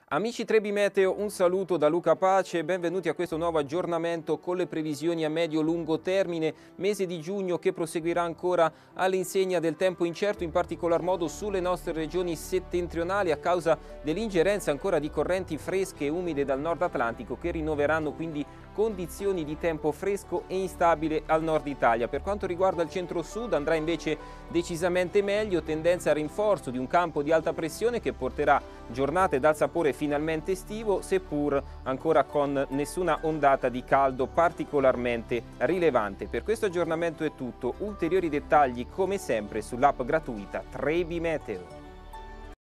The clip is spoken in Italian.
Amici Trebi Meteo, un saluto da Luca Pace e benvenuti a questo nuovo aggiornamento con le previsioni a medio-lungo termine, mese di giugno che proseguirà ancora all'insegna del tempo incerto, in particolar modo sulle nostre regioni settentrionali a causa dell'ingerenza ancora di correnti fresche e umide dal nord Atlantico che rinnoveranno quindi condizioni di tempo fresco e instabile al nord Italia. Per quanto riguarda il centro-sud andrà invece decisamente meglio, tendenza a rinforzo di un campo di alta pressione che porterà giornate dal sapore finalmente estivo, seppur ancora con nessuna ondata di caldo particolarmente rilevante. Per questo aggiornamento è tutto, ulteriori dettagli come sempre sull'app gratuita Trebi Meteo.